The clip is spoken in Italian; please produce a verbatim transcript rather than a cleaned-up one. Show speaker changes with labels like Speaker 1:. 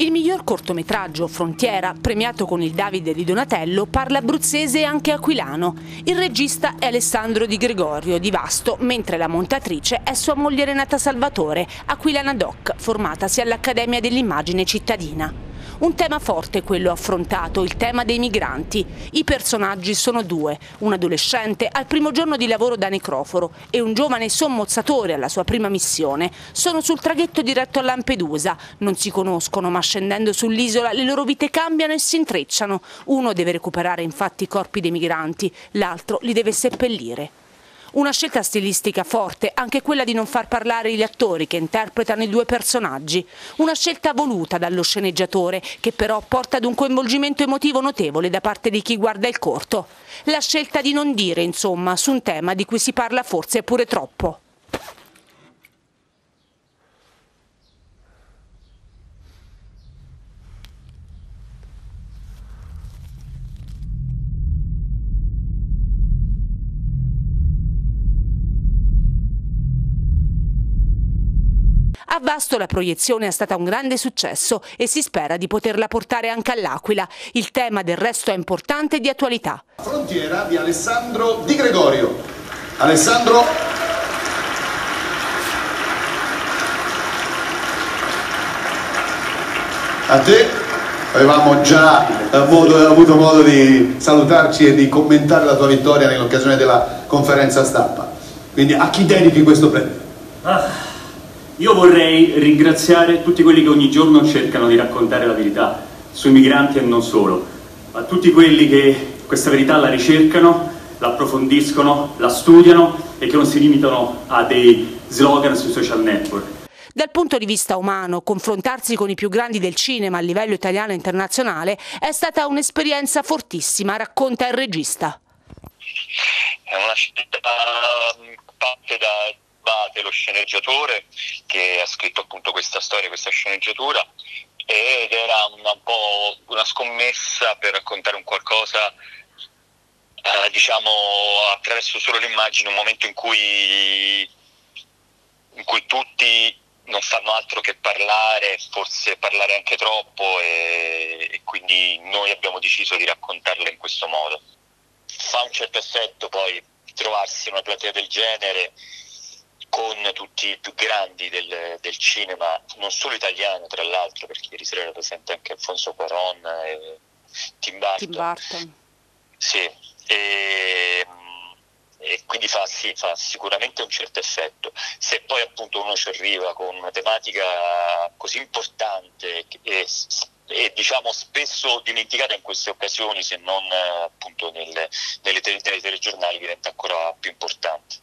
Speaker 1: Il miglior cortometraggio, Frontiera, premiato con il Davide di Donatello, parla abruzzese e anche aquilano. Il regista è Alessandro Di Gregorio, di Vasto, mentre la montatrice è sua moglie Renata Salvatore, aquilana doc, formatasi all'Accademia dell'Immagine Cittadina. Un tema forte quello affrontato, il tema dei migranti. I personaggi sono due, un adolescente al primo giorno di lavoro da necroforo e un giovane sommozzatore alla sua prima missione. Sono sul traghetto diretto a Lampedusa, non si conoscono ma scendendo sull'isola le loro vite cambiano e si intrecciano. Uno deve recuperare infatti i corpi dei migranti, l'altro li deve seppellire. Una scelta stilistica forte, anche quella di non far parlare gli attori che interpretano i due personaggi. Una scelta voluta dallo sceneggiatore, che però porta ad un coinvolgimento emotivo notevole da parte di chi guarda il corto. La scelta di non dire, insomma, su un tema di cui si parla forse pure troppo. A Vasto la proiezione è stata un grande successo e si spera di poterla portare anche all'Aquila. Il tema del resto è importante e di attualità.
Speaker 2: Frontiera di Alessandro Di Gregorio. Alessandro. A te. Avevamo già modo, avuto modo di salutarci e di commentare la tua vittoria nell'occasione della conferenza stampa. Quindi a chi dedichi questo premio?
Speaker 3: Ah. Io vorrei ringraziare tutti quelli che ogni giorno cercano di raccontare la verità sui migranti e non solo, a tutti quelli che questa verità la ricercano, la approfondiscono, la studiano e che non si limitano a dei slogan sui social network.
Speaker 1: Dal punto di vista umano, confrontarsi con i più grandi del cinema a livello italiano e internazionale è stata un'esperienza fortissima, racconta il regista.
Speaker 4: È una scelta parte da Bate, lo sceneggiatore che ha scritto appunto questa storia, questa sceneggiatura, ed era una, un po' una scommessa per raccontare un qualcosa eh, diciamo attraverso solo l'immagine, un momento in cui in cui tutti non fanno altro che parlare, forse parlare anche troppo, e, e quindi noi abbiamo deciso di raccontarla in questo modo. Fa un certo effetto poi trovarsi in una platea del genere con tutti i più grandi del, del cinema, non solo italiano tra l'altro, perché ieri sera era presente anche Alfonso Cuarón e Tim Burton.
Speaker 1: Tim Burton.
Speaker 4: Sì, e, e quindi fa, sì, fa sicuramente un certo effetto. Se poi appunto uno ci arriva con una tematica così importante e, e diciamo spesso dimenticata in queste occasioni, se non appunto nelle, nelle, tele, nelle telegiornali, diventa ancora più importante.